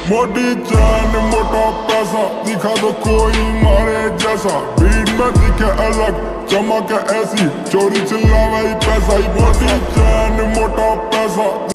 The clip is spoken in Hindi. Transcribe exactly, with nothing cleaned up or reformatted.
मोटी चैन मोटा पैसा, दिखा दो कोई मारे जैसा। भीड़ में दिखे अलग चमक ऐसी, चोरी चिल्लावे पैसा। मोटी चैन मोटा पैसा।